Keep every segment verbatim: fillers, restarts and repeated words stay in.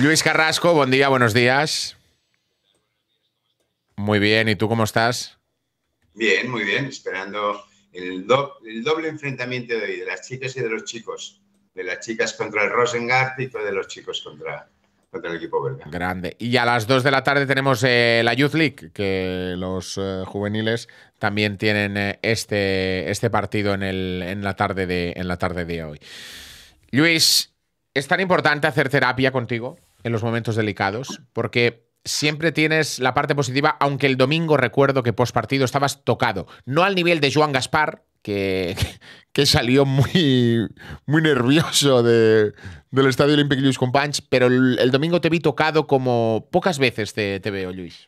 Lluís Carrasco, buen día, buenos días. Muy bien, ¿y tú cómo estás? Bien, muy bien, esperando el, do el doble enfrentamiento de hoy, de las chicas y de los chicos. De las chicas contra el Rosengard y de los chicos contra, contra el equipo belga. Grande. Y a las dos de la tarde tenemos eh, la Youth League, que los eh, juveniles también tienen eh, este, este partido en, el, en, la tarde de, en la tarde de hoy. Luis, es tan importante hacer terapia contigo en los momentos delicados, porque siempre tienes la parte positiva, aunque el domingo recuerdo que post partido estabas tocado. No al nivel de Joan Gaspar, que, que salió muy, muy nervioso de, del Estadio Olímpic Lluís Companys, pero el, el domingo te vi tocado como pocas veces te, te veo, Luis.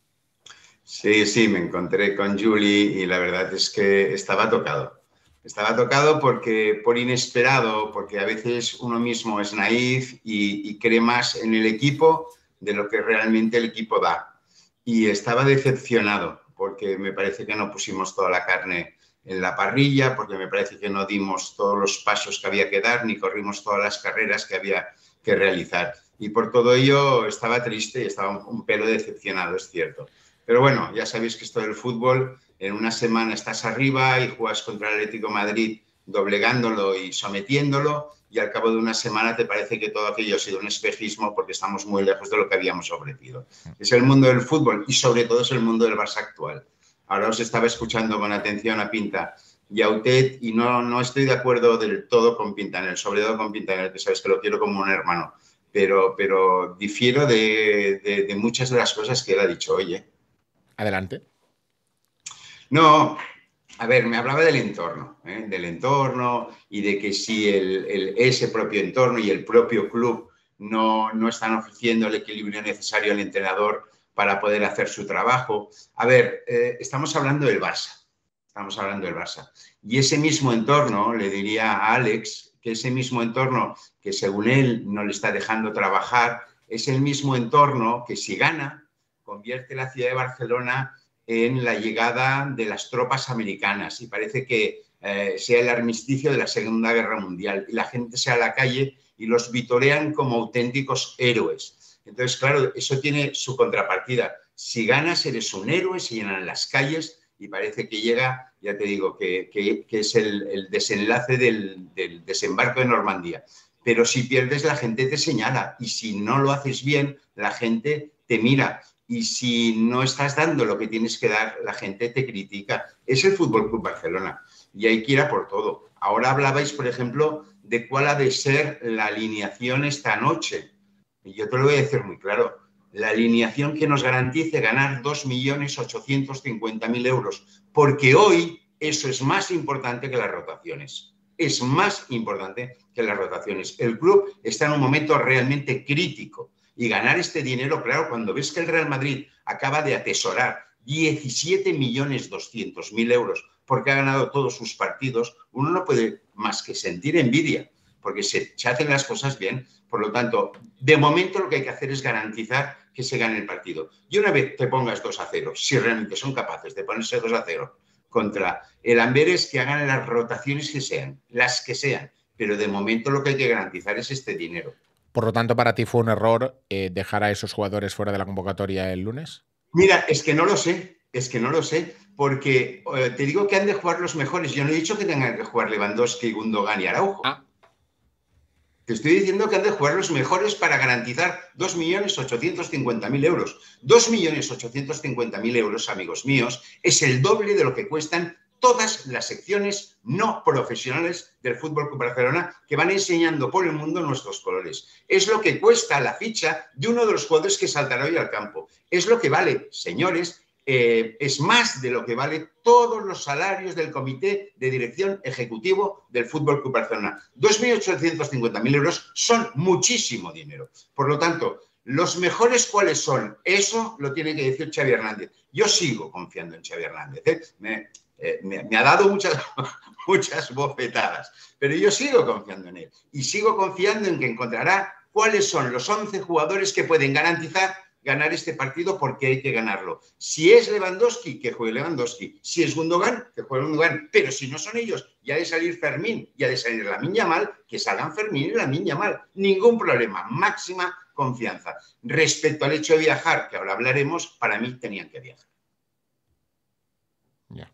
Sí, sí, me encontré con Julie y la verdad es que estaba tocado. Estaba tocado porque, por inesperado, porque a veces uno mismo es naif y, y cree más en el equipo de lo que realmente el equipo da. Y estaba decepcionado porque me parece que no pusimos toda la carne en la parrilla, porque me parece que no dimos todos los pasos que había que dar, ni corrimos todas las carreras que había que realizar. Y por todo ello estaba triste y estaba un, un pelo decepcionado, es cierto. Pero bueno, ya sabéis que esto del fútbol, en una semana estás arriba y juegas contra el Atlético de Madrid doblegándolo y sometiéndolo, y al cabo de una semana te parece que todo aquello ha sido un espejismo porque estamos muy lejos de lo que habíamos ofrecido. Es el mundo del fútbol y sobre todo es el mundo del Barça actual. Ahora os estaba escuchando con atención a Pinta y a Utet y no, no estoy de acuerdo del todo con Pintanel, sobre todo con Pintanel, que sabes que lo quiero como un hermano, pero, pero difiero de, de, de muchas de las cosas que él ha dicho hoy, ¿eh? Adelante. No, a ver, me hablaba del entorno, ¿eh? del entorno y de que si el, el, ese propio entorno y el propio club no, no están ofreciendo el equilibrio necesario al entrenador para poder hacer su trabajo. A ver, eh, estamos hablando del Barça, estamos hablando del Barça. Y ese mismo entorno, le diría a Alex, que ese mismo entorno que según él no le está dejando trabajar, es el mismo entorno que si gana, convierte la ciudad de Barcelona en la llegada de las tropas americanas y parece que eh, sea el armisticio de la Segunda Guerra Mundial y la gente se va a la calle y los vitorean como auténticos héroes. Entonces, claro, eso tiene su contrapartida. Si ganas, eres un héroe, se llenan las calles y parece que llega, ya te digo, que, que, que es el, el desenlace del, del desembarco de Normandía. Pero si pierdes, la gente te señala y si no lo haces bien, la gente te mira. Y si no estás dando lo que tienes que dar, la gente te critica. Es el Fútbol Club Barcelona y hay que ir a por todo. Ahora hablabais, por ejemplo, de cuál ha de ser la alineación esta noche. Y yo te lo voy a decir muy claro. La alineación que nos garantice ganar dos millones ochocientos cincuenta mil euros. Porque hoy eso es más importante que las rotaciones. Es más importante que las rotaciones. El club está en un momento realmente crítico. Y ganar este dinero, claro, cuando ves que el Real Madrid acaba de atesorar diecisiete millones doscientos mil euros porque ha ganado todos sus partidos, uno no puede más que sentir envidia, porque se, se hacen las cosas bien. Por lo tanto, de momento lo que hay que hacer es garantizar que se gane el partido. Y una vez te pongas dos a cero, si realmente son capaces de ponerse dos a cero contra el Amberes, que hagan las rotaciones que sean, las que sean, pero de momento lo que hay que garantizar es este dinero. Por lo tanto, ¿para ti fue un error eh, dejar a esos jugadores fuera de la convocatoria el lunes? Mira, es que no lo sé, es que no lo sé, porque eh, te digo que han de jugar los mejores. Yo no he dicho que tengan que jugar Lewandowski, Gundogan y Araujo. Ah. Te estoy diciendo que han de jugar los mejores para garantizar dos millones ochocientos cincuenta mil euros. dos millones ochocientos cincuenta mil euros, amigos míos, es el doble de lo que cuestan todas las secciones no profesionales del Fútbol Club Barcelona que van enseñando por el mundo nuestros colores. Es lo que cuesta la ficha de uno de los jugadores que saltará hoy al campo. Es lo que vale, señores, eh, es más de lo que vale todos los salarios del comité de dirección ejecutivo del Fútbol Club Barcelona. dos millones ochocientos cincuenta mil euros son muchísimo dinero. Por lo tanto, ¿los mejores cuáles son? Eso lo tiene que decir Xavi Hernández. Yo sigo confiando en Xavi Hernández, ¿eh? Me, Eh, me, me ha dado muchas, muchas bofetadas, pero yo sigo confiando en él y sigo confiando en que encontrará cuáles son los once jugadores que pueden garantizar ganar este partido porque hay que ganarlo. Si es Lewandowski, que juegue Lewandowski. Si es Gundogan, que juegue Gundogan. Pero si no son ellos, ya ha de salir Fermín, ya ha de salir Lamine Yamal, que salgan Fermín y Lamine Yamal. Ningún problema, máxima confianza. Respecto al hecho de viajar, que ahora hablaremos, para mí tenían que viajar. Ya.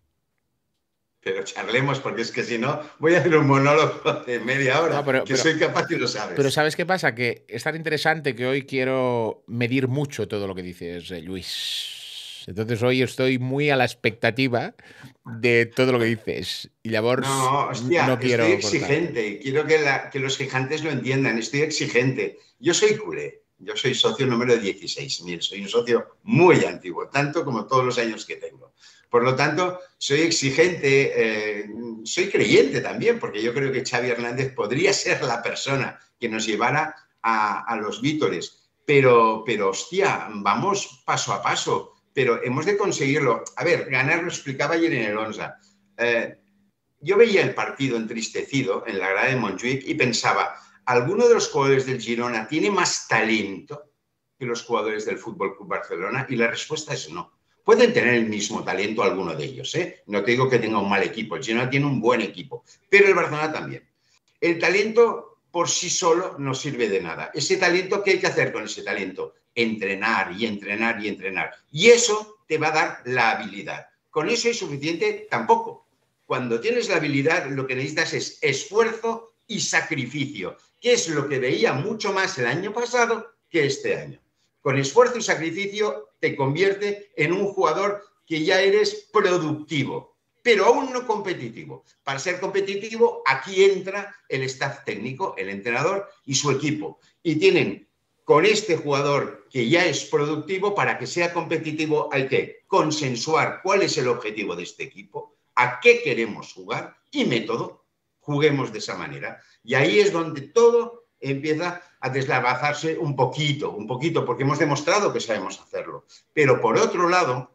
Pero charlemos, porque es que si no, voy a hacer un monólogo de media hora, No, pero, que pero, soy capaz y lo sabes. Pero ¿sabes qué pasa? Que es tan interesante que hoy quiero medir mucho todo lo que dices, eh, Luis. Entonces hoy estoy muy a la expectativa de todo lo que dices. Y Llavors no, hostia, no quiero estoy exigente. cortarte. Quiero que, la, que los gigantes lo entiendan. Estoy exigente. Yo soy culé. Yo soy socio número dieciséis mil. Soy un socio muy antiguo, tanto como todos los años que tengo. Por lo tanto, soy exigente, eh, soy creyente también, porque yo creo que Xavi Hernández podría ser la persona que nos llevara a, a los vítores. Pero, pero, hostia, vamos paso a paso. Pero hemos de conseguirlo. A ver, ganar lo explicaba ayer en el Onza. Eh, yo veía el partido entristecido en la grada de Montjuïc y pensaba, ¿alguno de los jugadores del Girona tiene más talento que los jugadores del F C Barcelona? Y la respuesta es no. Pueden tener el mismo talento alguno de ellos, ¿eh? No te digo que tenga un mal equipo, el Girona tiene un buen equipo, pero el Barcelona también. El talento por sí solo no sirve de nada. Ese talento, ¿qué hay que hacer con ese talento? Entrenar y entrenar y entrenar. Y eso te va a dar la habilidad. ¿Con eso es suficiente? Tampoco. Cuando tienes la habilidad, lo que necesitas es esfuerzo y sacrificio, que es lo que veía mucho más el año pasado que este año. Con esfuerzo y sacrificio te convierte en un jugador que ya eres productivo, pero aún no competitivo. Para ser competitivo, aquí entra el staff técnico, el entrenador y su equipo. Y tienen, con este jugador que ya es productivo, para que sea competitivo hay que consensuar cuál es el objetivo de este equipo, a qué queremos jugar y método. Juguemos de esa manera. Y ahí es donde todo empieza a deslavazarse un poquito, un poquito, porque hemos demostrado que sabemos hacerlo. Pero por otro lado,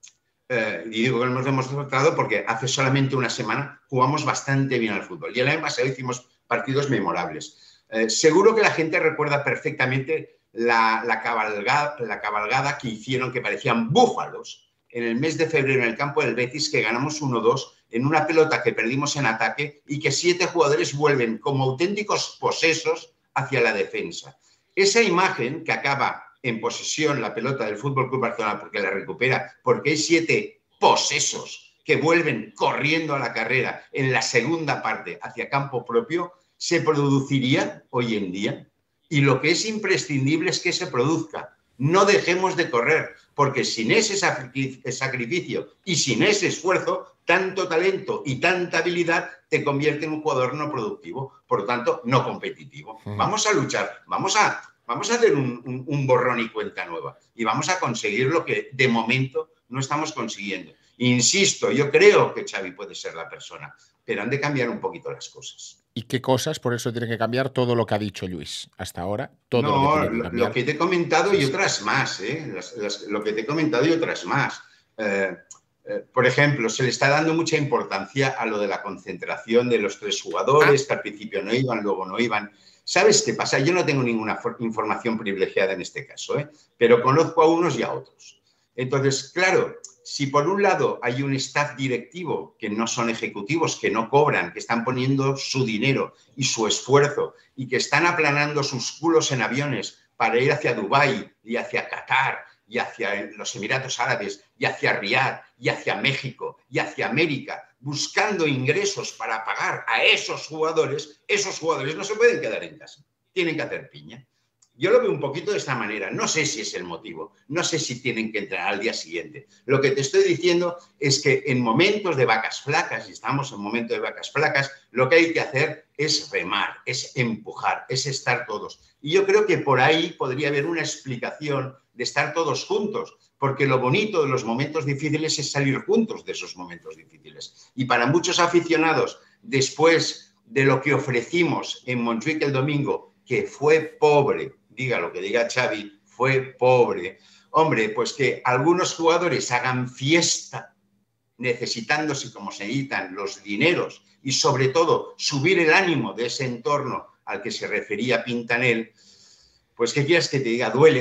eh, y digo que lo hemos demostrado porque hace solamente una semana jugamos bastante bien al fútbol. Y el año pasado hicimos partidos memorables. Eh, seguro que la gente recuerda perfectamente la, la, cabalgada, la cabalgada que hicieron, que parecían búfalos, en el mes de febrero en el campo del Betis, que ganamos uno dos en una pelota que perdimos en ataque y que siete jugadores vuelven como auténticos posesos hacia la defensa. Esa imagen que acaba en posesión la pelota del F C Barcelona porque la recupera, porque hay siete posesos que vuelven corriendo a la carrera en la segunda parte hacia campo propio, se produciría hoy en día. Y lo que es imprescindible es que se produzca. No dejemos de correr, porque sin ese sacrificio y sin ese esfuerzo, tanto talento y tanta habilidad te convierte en un jugador no productivo, por lo tanto, no competitivo. Vamos a luchar, vamos a, vamos a hacer un, un, un borrón y cuenta nueva y vamos a conseguir lo que de momento no estamos consiguiendo. Insisto, yo creo que Xavi puede ser la persona, pero han de cambiar un poquito las cosas. ¿Y qué cosas? Por eso tiene que cambiar todo lo que ha dicho Luis hasta ahora. Todo no, lo que tiene que cambiar. Lo que te he comentado y otras más, ¿eh? Las, las, lo que te he comentado y otras más. Eh, eh, por ejemplo, se le está dando mucha importancia a lo de la concentración de los tres jugadores, ah. que al principio no iban, luego no iban. ¿Sabes qué pasa? Yo no tengo ninguna información privilegiada en este caso, ¿eh? Pero conozco a unos y a otros. Entonces, claro, si por un lado hay un staff directivo que no son ejecutivos, que no cobran, que están poniendo su dinero y su esfuerzo y que están aplanando sus culos en aviones para ir hacia Dubái y hacia Qatar y hacia los Emiratos Árabes y hacia Riad y hacia México y hacia América, buscando ingresos para pagar a esos jugadores, esos jugadores no se pueden quedar en casa, tienen que hacer piña. Yo lo veo un poquito de esta manera. No sé si es el motivo, no sé si tienen que entrenar al día siguiente. Lo que te estoy diciendo es que en momentos de vacas flacas, y estamos en momentos de vacas flacas, lo que hay que hacer es remar, es empujar, es estar todos. Y yo creo que por ahí podría haber una explicación de estar todos juntos, porque lo bonito de los momentos difíciles es salir juntos de esos momentos difíciles. Y para muchos aficionados, después de lo que ofrecimos en Montjuïc el domingo, que fue pobre, diga lo que diga Xavi, fue pobre. Hombre, pues que algunos jugadores hagan fiesta necesitándose como se necesitan los dineros y sobre todo subir el ánimo de ese entorno al que se refería Pintanel, pues ¿qué quieres que te diga? Duele,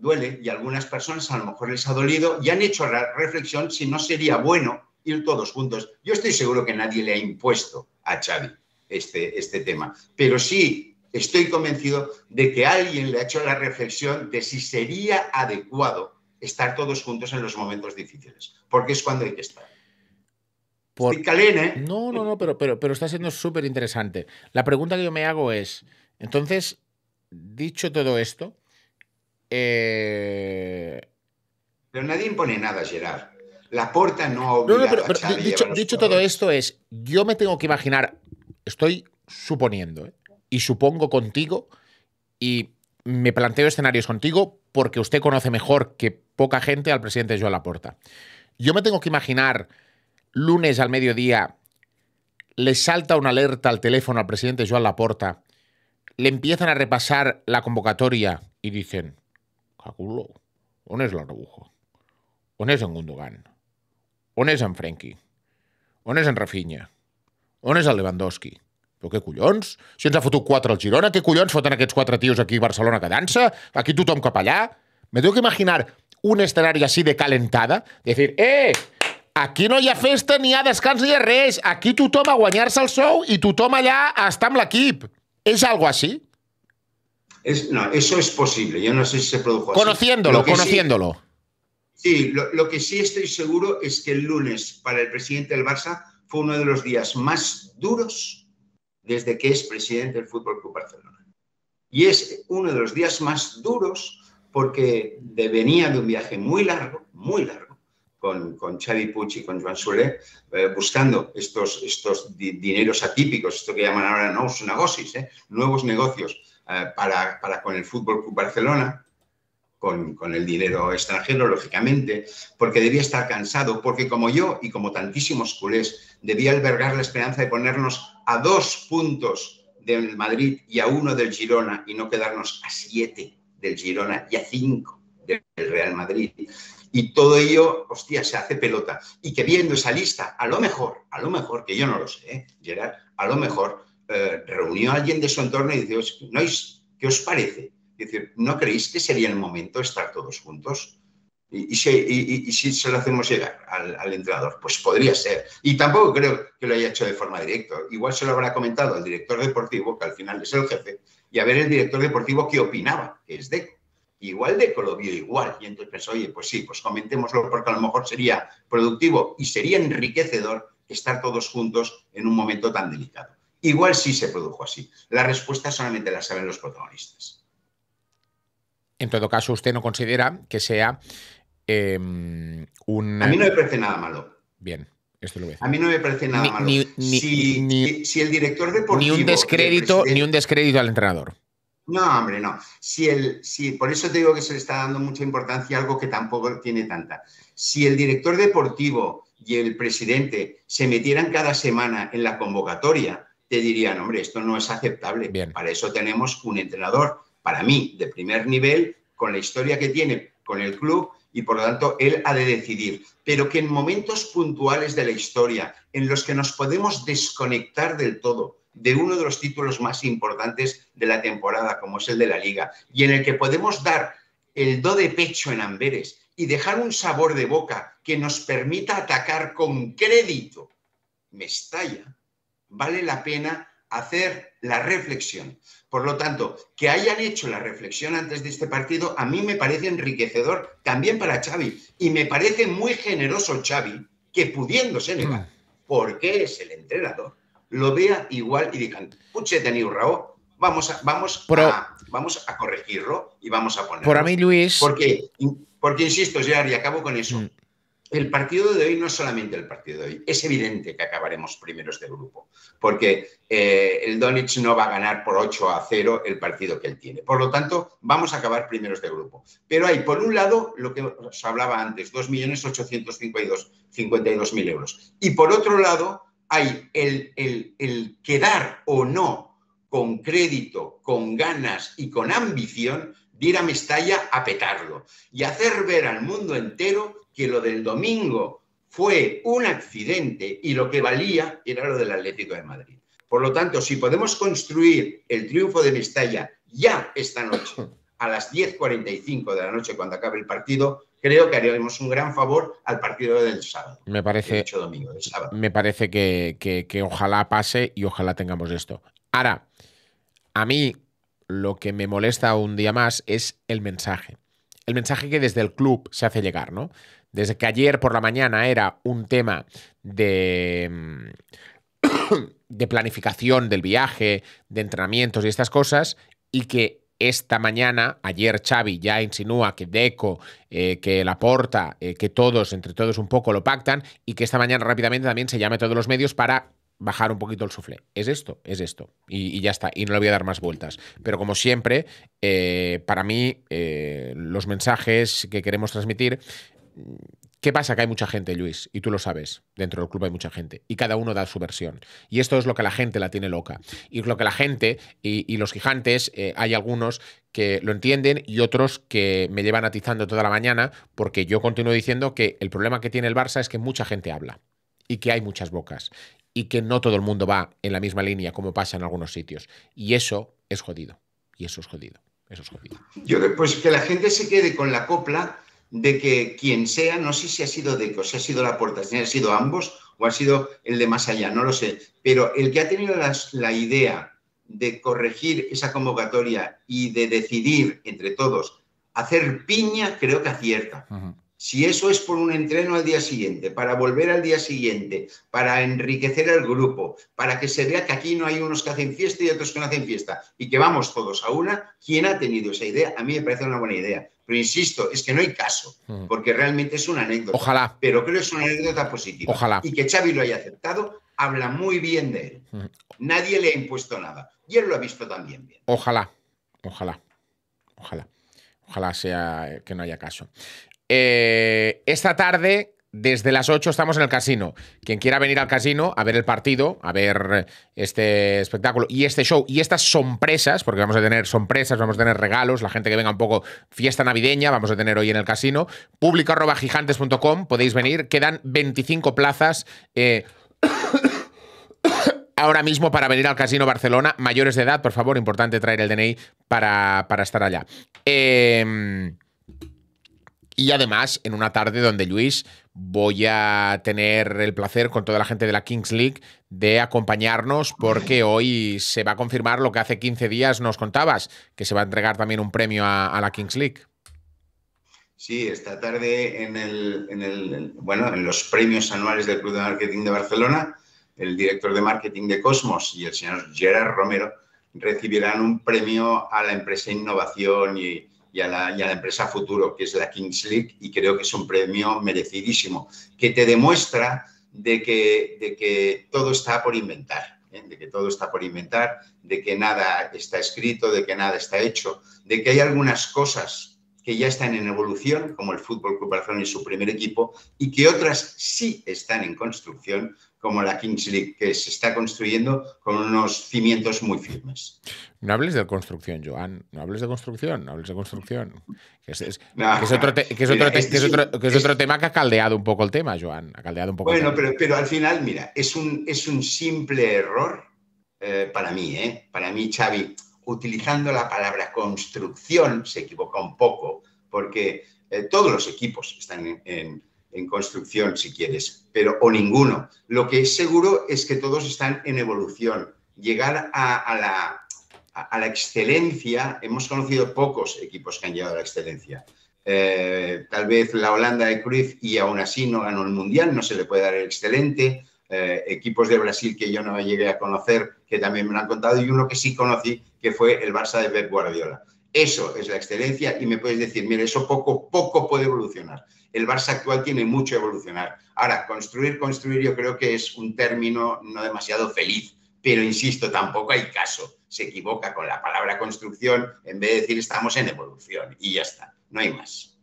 duele y a algunas personas a lo mejor les ha dolido y han hecho la reflexión si no sería bueno ir todos juntos. Yo estoy seguro que nadie le ha impuesto a Xavi este, este tema, pero sí estoy convencido de que alguien le ha hecho la reflexión de si sería adecuado estar todos juntos en los momentos difíciles, porque es cuando hay que estar. Por... Estoy calén, ¿eh? No, no, no, pero, pero, pero está siendo súper interesante. La pregunta que yo me hago es, entonces, dicho todo esto, eh... pero nadie impone nada, Gerard. Laporta no ha No, obligado no, pero, pero a Xavi dicho, a llevar dicho todo esto es, yo me tengo que imaginar, estoy suponiendo, ¿eh? Y supongo contigo, y me planteo escenarios contigo porque usted conoce mejor que poca gente al presidente Joan Laporta. Yo me tengo que imaginar lunes al mediodía, le salta una alerta al teléfono al presidente Joan Laporta, le empiezan a repasar la convocatoria y dicen, caculo, on és l'Araujo? On és en Gundogan? On és en Frenkie? On és en Rafinha? On és el Lewandowski? Però què collons? Si ens ha fotut quatre al Girona, què collons foten aquests quatre tios aquí a Barcelona quedant-se? Aquí tothom cap allà? Me tengo que imaginar un escenario así de calentada, de decir, eh, aquí no hi ha festa, ni hi ha descans, ni hi ha res. Aquí tothom a guanyar-se el sou i tothom allà a estar amb l'equip. ¿Es algo así? Es, no, eso es posible. Yo no sé si se produjo así. Conociéndolo, conociéndolo. Sí, sí lo, lo que sí estoy seguro es que el lunes para el presidente del Barça fue uno de los días más duros desde que es presidente del Fútbol Club Barcelona. Y es uno de los días más duros porque venía de un viaje muy largo, muy largo, con, con Xavi Puig y con Joan Soler, eh, buscando estos, estos di dineros atípicos, esto que llaman ahora nous negocis, eh, nuevos negocios eh, para, para con el Fútbol Club Barcelona, con, con el dinero extranjero, lógicamente, porque debía estar cansado, porque como yo y como tantísimos culés, debía albergar la esperanza de ponernos a dos puntos del Madrid y a uno del Girona y no quedarnos a siete del Girona y a cinco del Real Madrid. Y todo ello, hostia, se hace pelota. Y que viendo esa lista, a lo mejor, a lo mejor, que yo no lo sé, ¿eh, Gerard? A lo mejor eh, reunió a alguien de su entorno y dice, ¿no, ¿qué os parece? Es decir, ¿no creéis que sería el momento de estar todos juntos? Y, y, si, y, y si se lo hacemos llegar al, al entrenador, pues podría ser. Y tampoco creo que lo haya hecho de forma directa. Igual se lo habrá comentado al director deportivo, que al final es el jefe, y a ver el director deportivo qué opinaba, que es Deco. Igual Deco lo vio igual y entonces pensó, oye, pues sí, pues comentémoslo porque a lo mejor sería productivo y sería enriquecedor estar todos juntos en un momento tan delicado. Igual sí se produjo así. La respuesta solamente la saben los protagonistas. En todo caso, usted no considera que sea eh, un... A mí no me parece nada malo. Bien, esto lo voy a decir. A mí no me parece nada ni, malo. Ni, si, ni, si, si el director deportivo... Ni un descrédito, ni un descrédito al entrenador. No, hombre, no. Si el, si, por eso te digo que se le está dando mucha importancia a algo que tampoco tiene tanta. Si el director deportivo y el presidente se metieran cada semana en la convocatoria, te dirían, hombre, esto no es aceptable. Bien. Para eso tenemos un entrenador, para mí, de primer nivel, con la historia que tiene con el club y, por lo tanto, él ha de decidir. Pero que en momentos puntuales de la historia, en los que nos podemos desconectar del todo, de uno de los títulos más importantes de la temporada, como es el de la Liga, y en el que podemos dar el do de pecho en Amberes y dejar un sabor de boca que nos permita atacar con crédito Mestalla, vale la pena hacer la reflexión. Por lo tanto, que hayan hecho la reflexión antes de este partido, a mí me parece enriquecedor también para Xavi, y me parece muy generoso Xavi que, pudiéndose negar, porque es el entrenador, lo vea igual y digan, puche teniu raó, vamos a, vamos, Pero, a, vamos a corregirlo y vamos a ponerlo. Por a mí, Luis... Porque, porque insisto, Gerard, y acabo con eso, mm. el partido de hoy no es solamente el partido de hoy, es evidente que acabaremos primeros del grupo, porque eh, el Donetsk no va a ganar por ocho a cero el partido que él tiene. Por lo tanto, vamos a acabar primeros del grupo. Pero hay, por un lado, lo que os hablaba antes, dos millones ochocientos cincuenta y dos mil euros. Y por otro lado, hay el, el, el quedar o no con crédito, con ganas y con ambición de ir a Mestalla a petarlo y hacer ver al mundo entero que lo del domingo fue un accidente y lo que valía era lo del Atlético de Madrid. Por lo tanto, si podemos construir el triunfo de Mestalla ya esta noche a las diez cuarenta y cinco de la noche cuando acabe el partido, creo que haríamos un gran favor al partido del sábado. Me parece, dicho domingo, del sábado. Me parece que, que, que ojalá pase y ojalá tengamos esto. Ahora, a mí lo que me molesta un día más es el mensaje. El mensaje que desde el club se hace llegar, ¿no? Desde que ayer por la mañana era un tema de, de planificación del viaje, de entrenamientos y estas cosas, y que esta mañana, ayer Xavi ya insinúa que Deco, eh, que Laporta, eh, que todos, entre todos un poco lo pactan, y que esta mañana rápidamente también se llame a todos los medios para bajar un poquito el suflé. Es esto, es esto. Y, y ya está. Y no le voy a dar más vueltas. Pero como siempre, eh, para mí, eh, los mensajes que queremos transmitir... ¿Qué pasa? Que hay mucha gente, Luis, y tú lo sabes, dentro del club hay mucha gente, y cada uno da su versión. Y esto es lo que la gente la tiene loca. Y lo que la gente y, y los gigantes, eh, hay algunos que lo entienden y otros que me llevan atizando toda la mañana, porque yo continúo diciendo que el problema que tiene el Barça es que mucha gente habla y que hay muchas bocas y que no todo el mundo va en la misma línea como pasa en algunos sitios. Y eso es jodido. Y eso es jodido. Eso es jodido. Yo pues que la gente se quede con la copla de que quien sea, no sé si ha sido Deco, si ha sido Laporta, si ha sido ambos o ha sido el de más allá, no lo sé, pero el que ha tenido las, la idea de corregir esa convocatoria y de decidir entre todos hacer piña, creo que acierta. Uh-huh. Si eso es por un entreno al día siguiente, para volver al día siguiente, para enriquecer al grupo, para que se vea que aquí no hay unos que hacen fiesta y otros que no hacen fiesta, y que vamos todos a una, ¿quién ha tenido esa idea? A mí me parece una buena idea. Pero insisto, es que no hay caso, porque realmente es una anécdota. Ojalá. Pero creo que es una anécdota positiva. Ojalá. Y que Xavi lo haya aceptado, habla muy bien de él. Nadie le ha impuesto nada. Y él lo ha visto también bien. Ojalá. Ojalá. Ojalá. Ojalá sea que no haya caso. Eh, esta tarde, desde las ocho, estamos en el casino. Quien quiera venir al casino a ver el partido, a ver este espectáculo y este show y estas sorpresas, porque vamos a tener sorpresas, vamos a tener regalos, la gente que venga un poco fiesta navideña, vamos a tener hoy en el casino. Público arroba gigantes punto com, podéis venir. Quedan veinticinco plazas. Eh, ahora mismo para venir al Casino Barcelona. Mayores de edad, por favor, importante traer el D N I para, para estar allá. Eh... Y además, en una tarde donde, Luis, voy a tener el placer con toda la gente de la Kings League de acompañarnos, porque hoy se va a confirmar lo que hace quince días nos contabas, que se va a entregar también un premio a, a la Kings League. Sí, esta tarde en, el, en, el, bueno, en los premios anuales del Club de Marketing de Barcelona, el director de marketing de Cosmos y el señor Gerard Romero recibirán un premio a la empresa Innovación y Y a, la, y a la empresa futuro, que es la Kings League, y creo que es un premio merecidísimo, que te demuestra de que, de que todo está por inventar, ¿eh? de que todo está por inventar, de que nada está escrito, de que nada está hecho, de que hay algunas cosas que ya están en evolución, como el Fútbol Club Barcelona y su primer equipo, y que otras sí están en construcción, como la Kings League, que se está construyendo con unos cimientos muy firmes. No hables de construcción, Joan. No hables de construcción, no hables de construcción. Que es, es, no, que es, otro, te, que es, mira, otro, te, que es, otro, que es otro tema que ha caldeado un poco el tema, Joan. Ha caldeado un poco bueno, el tema. Pero, pero al final, mira, es un, es un simple error eh, para mí, ¿eh? Para mí, Xavi, utilizando la palabra construcción, se equivoca un poco, porque eh, todos los equipos están en, en en construcción, si quieres, pero o ninguno. Lo que es seguro es que todos están en evolución. Llegar a, a, la, a, a la excelencia, hemos conocido pocos equipos que han llegado a la excelencia. Eh, tal vez la Holanda de Cruyff y aún así no ganó el Mundial, no se le puede dar el excelente. Eh, equipos de Brasil que yo no llegué a conocer, que también me lo han contado, y uno que sí conocí, que fue el Barça de Pep Guardiola. Eso es la excelencia y me puedes decir, mira, eso poco, poco puede evolucionar. El Barça actual tiene mucho a evolucionar. Ahora, construir, construir yo creo que es un término no demasiado feliz, pero insisto, tampoco hay caso. Se equivoca con la palabra construcción en vez de decir estamos en evolución y ya está, no hay más.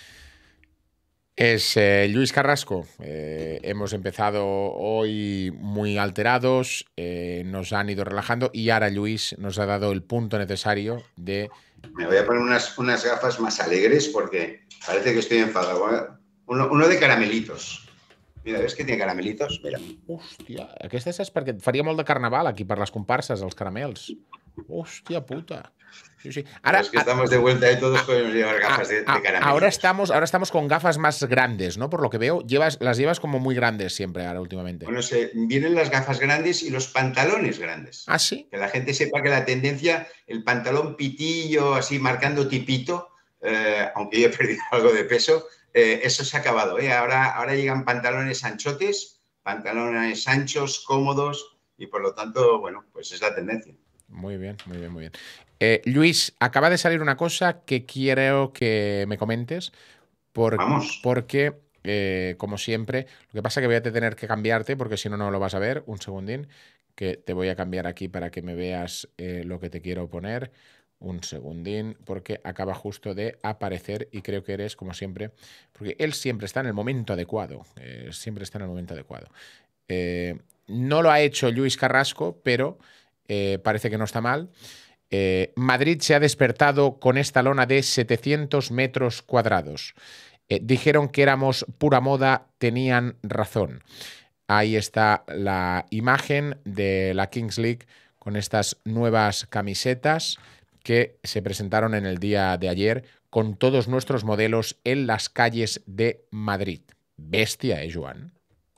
Es eh, Luis Carrasco. Eh, hemos empezado hoy muy alterados, eh, nos han ido relajando y ahora Luis nos ha dado el punto necesario de... Me voy a poner unas, unas gafas más alegres porque parece que estoy enfadado. Uno, uno de caramelitos. Mira, ¿ves que tiene caramelitos? Mira. Hòstia, aquesta és perquè faria molt de carnaval aquí per les comparses, els caramels. Hòstia puta. Sí, sí. Ahora, los que estamos de vuelta de todos a, podemos llevar gafas a, de, de a, caramelo. Ahora estamos, ahora estamos con gafas más grandes, ¿no? Por lo que veo, llevas, las llevas como muy grandes siempre ahora últimamente. Bueno, se, vienen las gafas grandes y los pantalones grandes. ¿Ah, sí? Que la gente sepa que la tendencia, el pantalón pitillo, así marcando tipito, eh, aunque yo he perdido algo de peso, eh, eso se ha acabado. ¿eh? Ahora, ahora llegan pantalones anchotes, pantalones anchos, cómodos, y por lo tanto, bueno, pues es la tendencia. Muy bien, muy bien, muy bien. Eh, Luis, acaba de salir una cosa que quiero que me comentes, por, Vamos. porque, eh, como siempre, lo que pasa es que voy a tener que cambiarte, porque si no, no lo vas a ver. Un segundín, que te voy a cambiar aquí para que me veas eh, lo que te quiero poner. Un segundín, porque acaba justo de aparecer y creo que eres, como siempre, porque él siempre está en el momento adecuado, eh, siempre está en el momento adecuado. Eh, no lo ha hecho Luis Carrasco, pero eh, parece que no está mal. Eh, Madrid se ha despertado con esta lona de setecientos metros cuadrados. Eh, dijeron que éramos pura moda, tenían razón. Ahí está la imagen de la Kings League con estas nuevas camisetas que se presentaron en el día de ayer con todos nuestros modelos en las calles de Madrid. Bestia, ¿eh, Joan?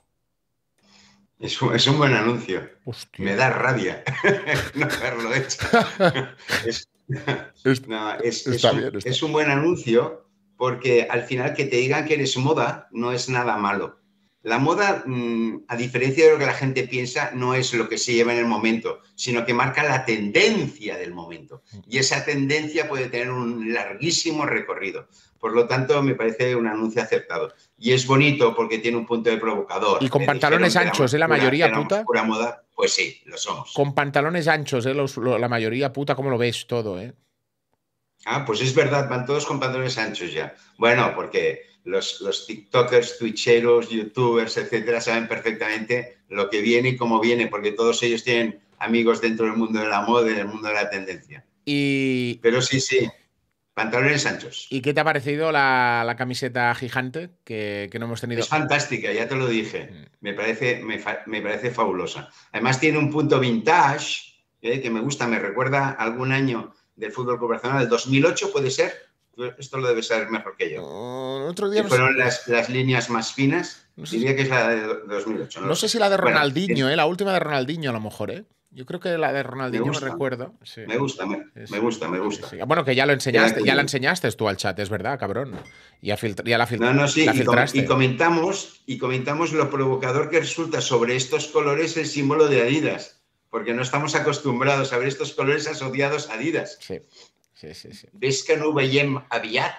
Es un, es un buen anuncio. Hostia. Me da rabia no haberlo hecho. es, no, es, es, un, bien, es un buen anuncio porque al final que te digan que eres moda no es nada malo. La moda, a diferencia de lo que la gente piensa, no es lo que se lleva en el momento, sino que marca la tendencia del momento. Y esa tendencia puede tener un larguísimo recorrido. Por lo tanto, me parece un anuncio acertado. Y es bonito porque tiene un punto de provocador. Y con pantalones anchos, ¿eh? La mayoría puta. Pura moda, pues sí, lo somos. Con pantalones anchos, ¿eh? Los, lo, la mayoría puta, ¿cómo lo ves todo, eh? Ah, pues es verdad, van todos con pantalones anchos ya. Bueno, porque los, los tiktokers, twitcheros, youtubers, etcétera, saben perfectamente lo que viene y cómo viene, porque todos ellos tienen amigos dentro del mundo de la moda y del mundo de la tendencia. Y... Pero sí, sí, pantalones anchos. ¿Y qué te ha parecido la, la camiseta gigante que, que no hemos tenido? Es fantástica, ya te lo dije. Me parece, me, me parece fabulosa. Además tiene un punto vintage, eh, que me gusta, me recuerda algún año del Fútbol Club Barcelona, del dos mil ocho, ¿puede ser? Esto lo debes saber mejor que yo. Uh, otro día que fueron las, las líneas más finas. No sé Diría si... que es la de dos mil ocho. No, no sé si la de Ronaldinho, bueno, eh, la última de Ronaldinho a lo mejor, ¿eh? Yo creo que la de Ronaldinho me, me recuerdo. Sí. Me gusta, me, me gusta, me gusta. Sí, sí. Bueno, que ya lo enseñaste, ya la enseñaste tú al chat, es verdad, cabrón. Ya, filtra, ya la, filtra, no, no, sí, la y filtraste. Y comentamos, y comentamos lo provocador que resulta sobre estos colores el símbolo de Adidas, porque no estamos acostumbrados a ver estos colores asociados a Adidas. Sí, sí, sí. sí. ¿Ves que no veiem aviat?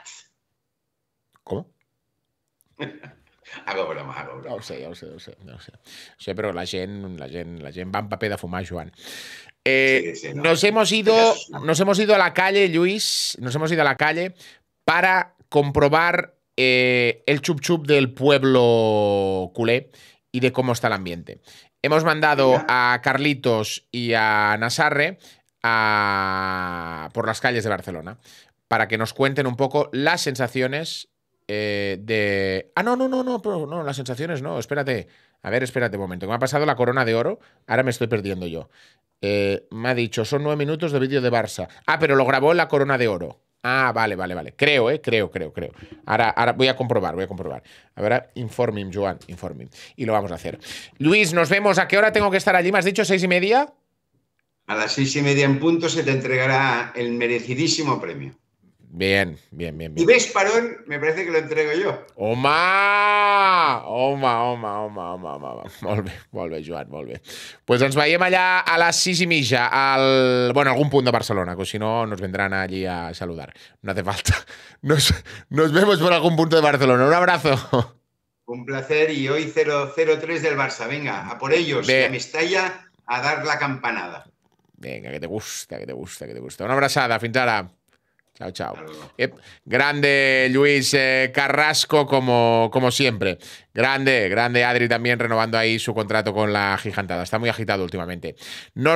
¿Cómo? Hago broma, hago broma. No ho sé, ja ho sé, ja ho sé, ja ho sé. Sí, pero la gent, la gent, la gent va en paper de fumar, Joan. Eh, sí, sí, no. Nos hemos ido, nos hemos ido a la calle, Luis, nos hemos ido a la calle para comprobar eh, el chup chup del pueblo culé y de cómo está el ambiente. Hemos mandado Venga. a Carlitos y a Nasarre a, por las calles de Barcelona para que nos cuenten un poco las sensaciones eh, de... Ah, no, no, no, no, pero no, las sensaciones no, espérate. A ver, espérate un momento, que me ha pasado la corona de oro, ahora me estoy perdiendo yo. Eh, me ha dicho, son nueve minutos de vídeo de Barça. Ah, pero lo grabó en la corona de oro. Ah, vale, vale, vale. Creo, eh, creo, creo, creo. Ahora, ahora voy a comprobar, voy a comprobar. Ahora, informim, Joan, informim. Y lo vamos a hacer. Luis, nos vemos. ¿A qué hora tengo que estar allí? ¿Me has dicho seis y media? A las seis y media en punto se te entregará el merecidísimo premio. Bien, bien, bien, bien. Y ves, Parón, me parece que lo entrego yo. Home! Home, home, home, home, home. Molt bé, molt bé, Joan, molt bé. Pues ens veiem allà a les sis y mitja, al, bueno, algún punto de Barcelona, que si no nos vendrán allí a saludar. No hace falta. Nos, nos vemos por algún punto de Barcelona. Un abrazo. Un placer y hoy cero tres del Barça. Venga, a por ellos. Bé. Y a Mestalla a dar la campanada. Venga, que te gusta, que te gusta, que te gusta. Una abraçada, fins ara. Chao, chao. Eh, grande Luis eh, Carrasco, como, como siempre. Grande, grande Adri también renovando ahí su contrato con la Gigantada. Está muy agitado últimamente. No